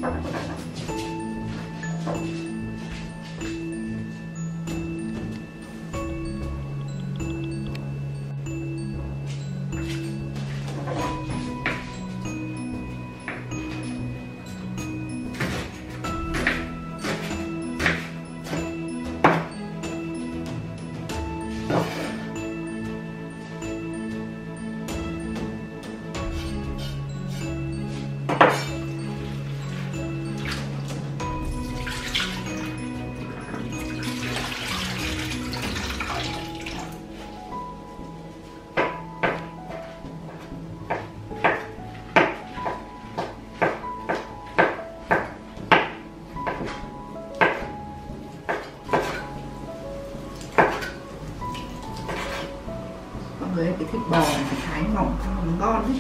Với cái thịt bò này phải thái mỏng cho nó ngon ấy.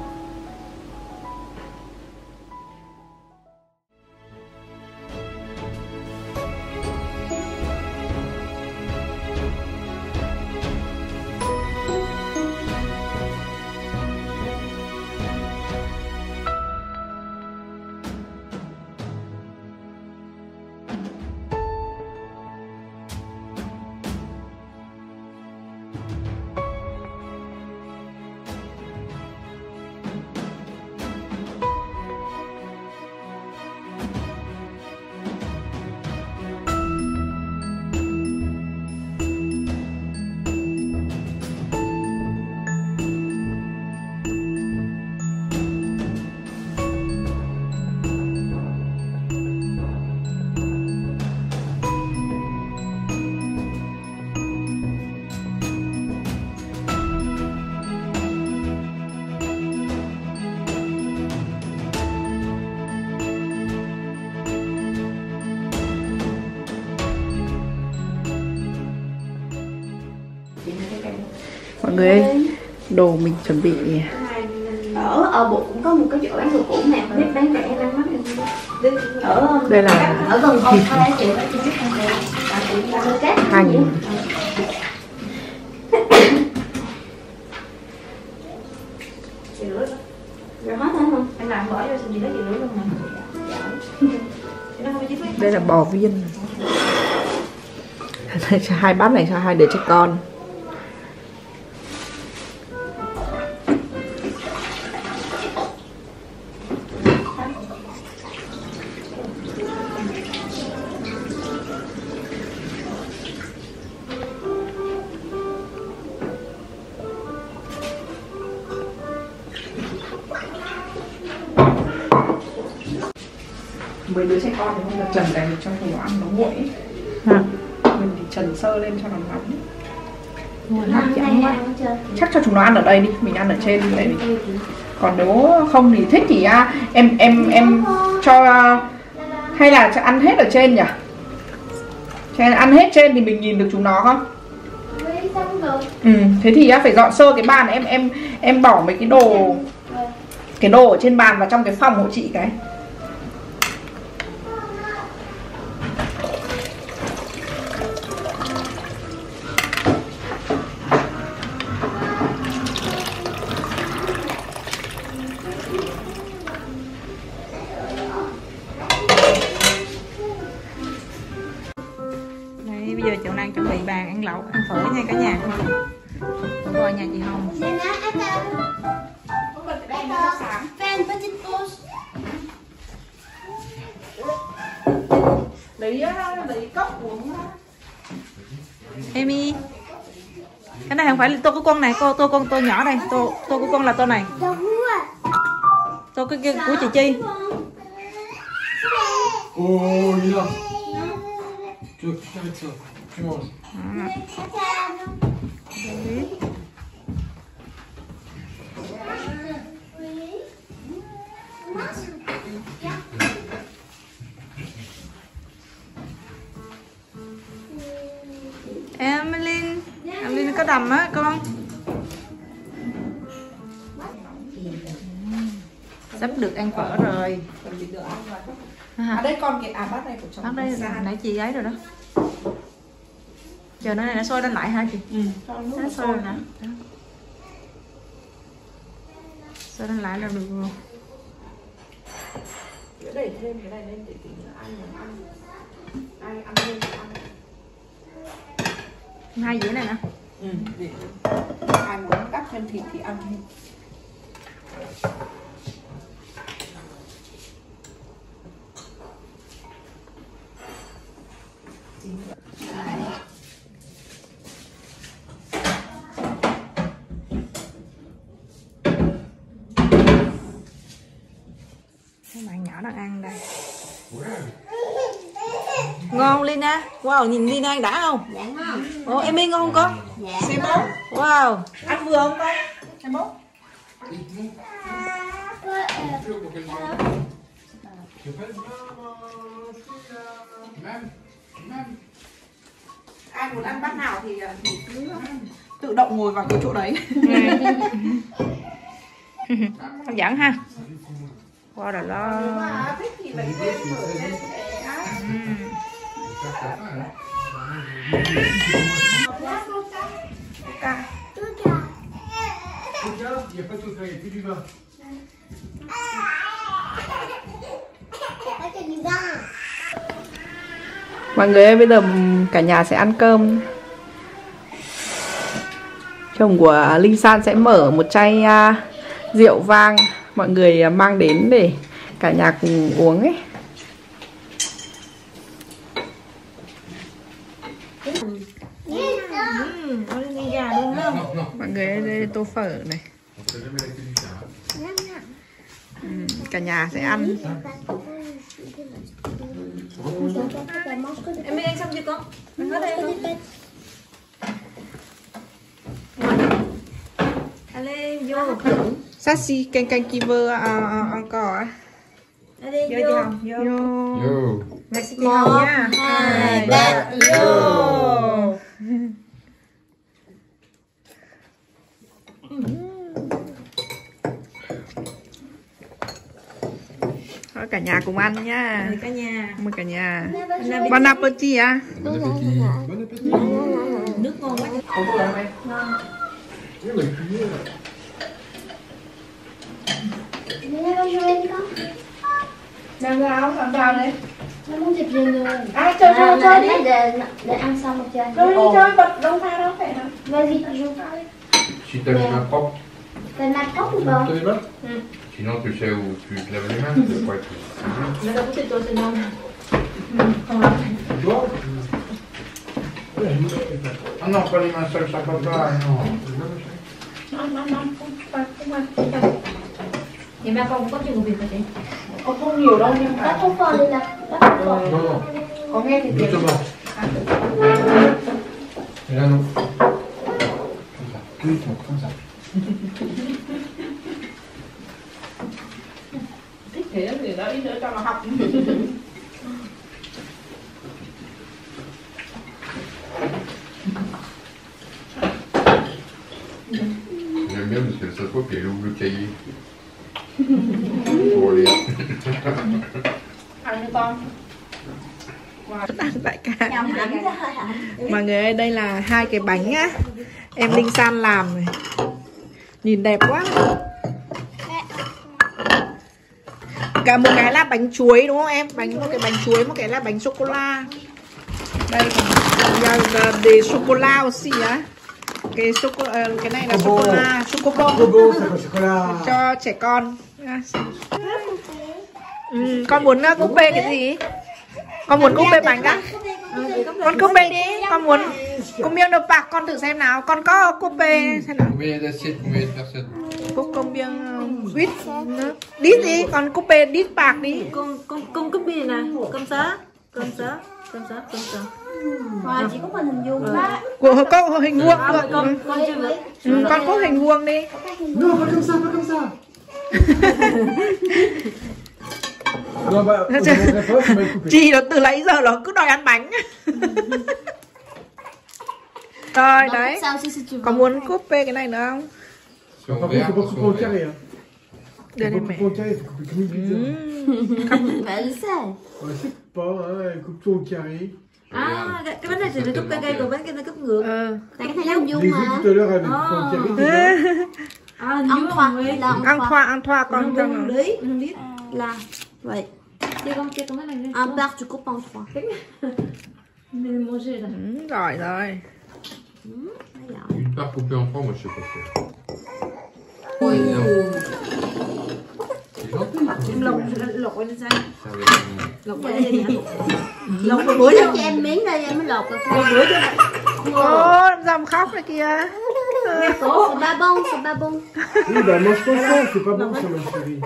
Mọi người ơi, đồ mình chuẩn bị ở bộ cũng có một cái chỗ bán đồ cũ nè, biết bán rẻ lắm mắt ở đây là ở gần thịt hành. Rồi hết hả không? Anh làm bỏ vô xong gì đó chị rửa luôn mà. Đây là bò viên. Hai bát này cho hai đứa trẻ con. Mấy đứa trẻ con thì không được trần cái cho nó ăn nó nguội ấy. Mình thì trần sơ lên cho nó nóng. Chắc cho chúng nó ăn ở đây đi, mình ăn ở trên đây đi. Còn nếu không thì thích thì em cho, hay là cho ăn hết ở trên nhỉ? Cho ăn hết trên thì mình nhìn được chúng nó không? Thế thì phải dọn sơ cái bàn, em bỏ mấy cái đồ ở trên bàn vào trong cái phòng hộ chị cái. Bây giờ Trọng đang chuẩn bị bàn ăn lẩu, ăn phở nha cả nhà. Có coi nhà chị Hồng. Lấy cốc uống. Amy, cái này không phải là tô của con này, tô nhỏ đây, tô của con là tô này. Tô cái kia của chị Chi. Emily có đầm á con. Sắp được ăn phở rồi. À đây con cái bát này của chồng. Bát đây nãy chị gái rồi đó. Chờ nó này nó sôi lên lại hả chị? Nó sôi rồi hả? Sôi lên lại là được rồi. để thêm cái này lên để tí nữa ai muốn ăn. Ai ăn thêm thì ăn. 2 dĩa này nè. Để ai muốn cắt thêm thịt thì ăn thêm. Các bạn nhỏ đang ăn đây. Ngon Lina. Wow, nhìn Lina ăn đã không? Dạ ngon. Ồ, em ngon không con? Dạ. Xem bố. Wow. Ăn vừa không con? Xem bố. Ai muốn ăn bát nào thì cứ tự động ngồi vào cái chỗ đấy. Hấp dẫn ha. Wow, rồi lo. Thích thì lấy thêm mở lên để mọi người ơi, bây giờ cả nhà sẽ ăn cơm. Chồng của Linh San sẽ mở một chai rượu vang mọi người mang đến để cả nhà cùng uống ấy. Gà luôn không? Mọi người ơi, đây là tô phở này. Cả nhà sẽ ăn. Em ăn xong chưa con? Hết đây không? Allez, vô. Sassy, canh kiver encore. Allez, Vô vô. đi Hồng, vô. Yo. Merci chị Hồng nha. 2, 3, Vô. Thôi cả nhà cùng ăn nha. Mời cả nhà. Mời cả nhà. Bon Bon appétit à. Bon appétit. Bon appétit. Nước ngon quá. Không có làm em. Oui, la cuillère. Làm sao? Làm sao đấy? Nó muốn chụp riêng luôn. Ai chơi đi. Để ăn xong rồi chơi. Chơi đi chơi, bật đâu ra đâu phải nào. Vas-y, joue. Si t'as les mains propres, T'as la corde ou tu pas? laves les mains. Sinon, tu sais où tu te laves les mains, tu peux pas être. Nó đâu có thịt tôi xin không? Không lắm. Tu dois Ah non, pas les mains seules, ça va pas, non. Non, không ăn. Thì ba con cũng có chuyện việc rồi chị. Không nhiều đâu nhưng Bắt mà trop fort, Lila. Bắt trop fort. Non, non, có nghe thì tiếng. doucement. Et là, non. Comme ça, doucement, comme ça. Thích thế thì đỡ đi nữa cho nó học. J'aime bien parce que ça se voit qu'elle ouvre le cahier. Pour lire. Ăn như con. Ăn tại ca. Mọi người ơi, đây là 2 cái bánh á. Em Linh San làm này. Nhìn đẹp quá. Cả một cái là bánh chuối đúng không em? Một cái bánh chuối, một cái là bánh sô cô la. Đây còn để sô cô la aussi á. Cái này là sô cô la, sô cô bông cho trẻ con. Con muốn coupe cái gì? Con muốn coupe bánh á? Con coupe đi. Con muốn combien de bạc, con thử xem nào. Con có coupe xem nào. Combien d'assiettes, combien de personnes? Combien 8 đít đi, còn coupe đít bạc đi. Con cúp bia nè. Con sớ. Con sớ. Con sớ. Con sớ. Wow, chỉ có mình hình vuông đó. Có hình vuông. Con chưa được. Con có hình vuông đi. Non, pas comme ça, pas comme ça. Non, bah, on ne pas, tu m'as coupé. Chị nó từ lấy giờ nó cứ đòi ăn bánh. Rồi đấy. Sao si tu Có muốn coupe cái này nữa không? Si on Par verra, contre, faut pas couper au on carré. Hein. Đưa Faut lên pas mẹ. couper au carré, faut couper comme une pizza. Bah, elle sait. Ouais, c'est pas, hein, coupe tout au carré. À, cái bánh này thì nó cúp cây còn bánh kia nó cúp ngược. Tại cái này nó vuông Les mà. autres tout à l'heure avaient coupé au carré. c'est ça. À, Ăn khoa là Ăn thoa con cho nó. Không biết. là vậy. Un part, tu coupes en 3. Giỏi rồi. Une part coupée en 3, moi je sais pas faire. Ui. C'est gentil. Em lột lên sao? Ça va être... Lột lên đi hả? Lột một bữa Cho em miếng đây em mới lột được. một bữa cho Ô, dòng khóc này kìa. C'est pas bon, c'est pas bon. Oui, bah mange ton sang, c'est pas bon ça, ma chérie.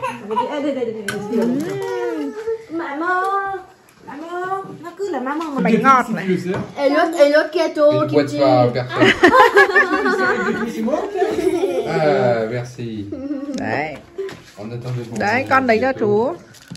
mẹ mơ nó cứ là má mơ Bánh ngọt này. Tu sais, Et l'autre gâteau Une qui boîte était... pas personne. c'est moi qui ai Ah, merci. Đấy. On attendait pour Đấy, con đấy cho chú.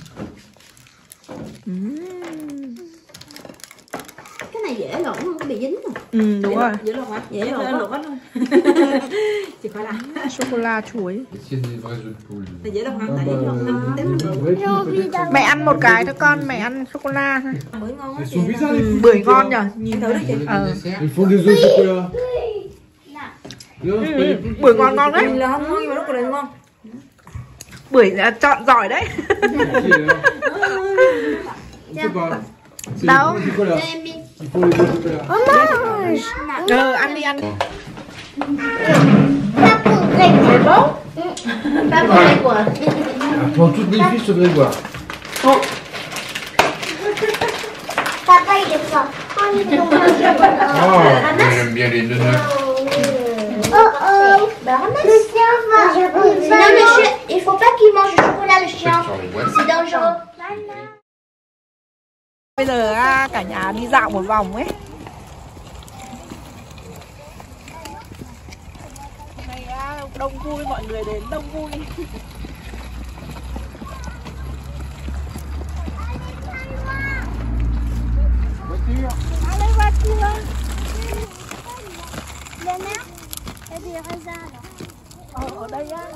Cái này dễ lộn không? Có bị dính không? Ừ, đúng rồi. dễ lột hả? Dễ lột hết luôn chỉ phải làm Sô-cô-la chuối. Est-ce qu'il y a des vrais œufs de poule dedans? là dễ lột hả? Ah Tại bah, dễ lột vrai qui peut-être. Mẹ ăn một cái thôi con, mẹ ăn sô-cô-la thôi. bưởi ngon Elles sont bizarres les Bưởi ngon nhở. nhìn thử đi chị. Vous voulez des desserts? Elles font des œufs au chocolat. Non, c'est pas des poules. Bưởi ngon ngon đấy. Nhìn là không ngon nhưng mà rất là ngon. Bưởi chọn giỏi đấy. Qui est là On sait pas. C'est Đâu? les poules au chocolat. Em đi. Ils font les œufs au chocolat. Ăn đi ăn. C'est bon? Pas pour les quoi. Pour toutes mes filles, je devrais voir. Papa il est fort. Oh, j'aime bien les neuneux. Bah ramasse. Le chien va. Non le chien, il faut pas qu'il mange le chocolat le chien. Sur les boîtes. C'est dangereux. Bây giờ cả nhà đi dạo một vòng ấy. Hôm nay đông vui, mọi người đến đông vui. Allez voiture. Léna, il y a des raisins là. Ở đây á,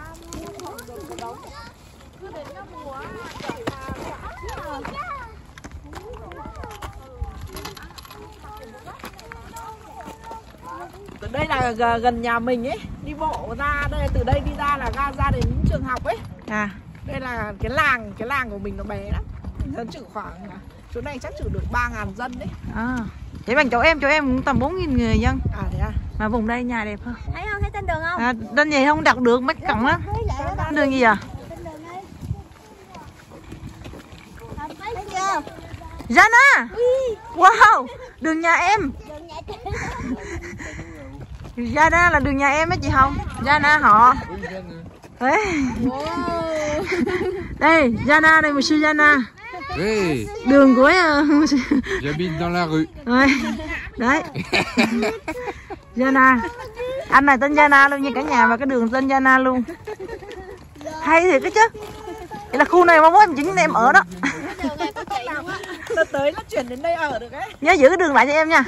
đây là gần nhà mình ấy, đi bộ ra đây, từ đây đi ra là ra đến trường học ấy. À, đây là cái làng của mình nó bé lắm. Dân chữ khoảng chỗ này chắc chữ được 3.000 dân đấy. À, vậy bằng chỗ em cũng tầm 4.000 người dân. À thế à? Mà vùng đây nhà đẹp hơn. Thấy không? Thấy tên đường không? À, tên gì không đặt được mấy cổng á. Đường gì à? Tên đường đây. Thấy chưa? Jana. Wow, đường nhà em. Đường nhà Jana là đường nhà em á chị không? Jana họ. Đấy. Đây, Jana đây, monsieur Jana. Oui, Đường của j'habite dans la rue. đấy. Jana. Anh này tên Jana luôn, như cả nhà và cái đường tên Jana luôn. Hay thiệt cái chứ. Vậy là khu này mong muốn em chính em ở đó. Lần tới nó chuyển đến đây ở được ấy. Nhớ giữ cái đường lại cho em nha.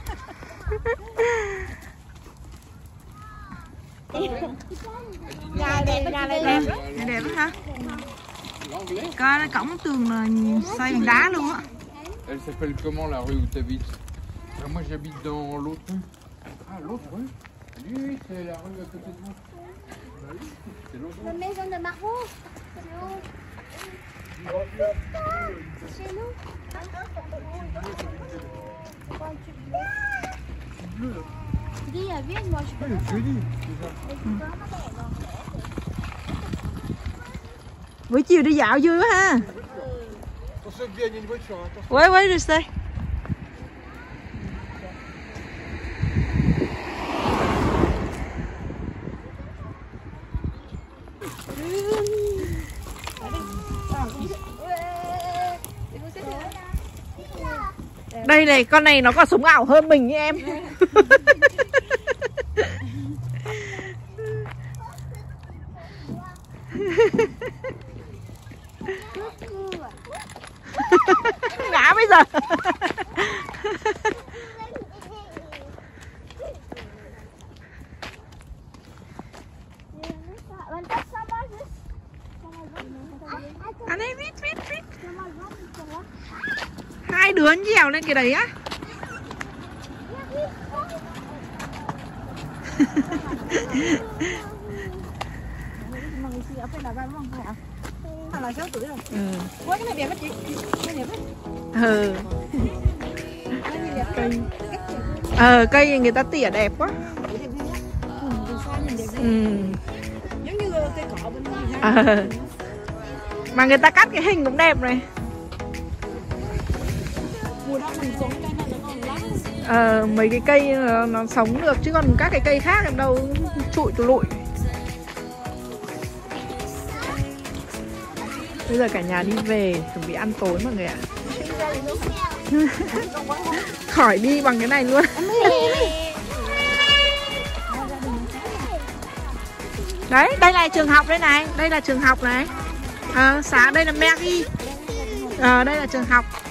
Nhà này đẹp. Nhà đẹp lắm hả? Coi cổng tường là xây bằng đá luôn á. Elle s'appelle comment la rue où tu habites? Ah, moi j'habite dans l'autre rue. Ah, l'autre rue? Oui, c'est la rue à côté de moi. Bah oui, c'est l'autre La rue. maison de Margot. C'est chez nous. Dis, viens, moi je peux pas. Buổi chiều đi dạo vui quá ha. Attention, bien, il y a une voiture, attention. Quay đi xe. Đây này, con này nó còn sống ảo hơn mình như em. Ngã bây giờ. Anh ấy vít. Hai đứa nhèo lên cái đấy á. là 6 tuổi rồi. Ừ. Ôi, cái này đẹp quá chị. Cái này đẹp quá. Ừ. Cây người ta tỉa đẹp quá. Giống như cây cọ bên đây. Mà người ta cắt cái hình cũng đẹp này. Mùa đông mình sống cây này nó còn lắm. Mấy cái cây nó sống được chứ còn các cái cây khác em đâu trụi tụi lụi. Bây giờ cả nhà đi về chuẩn bị ăn tối mọi người ạ. Khỏi đi bằng cái này luôn. Đấy, đây là trường học đây này. Đây là trường học này. Sáng đây là Maggie. Đây là trường học.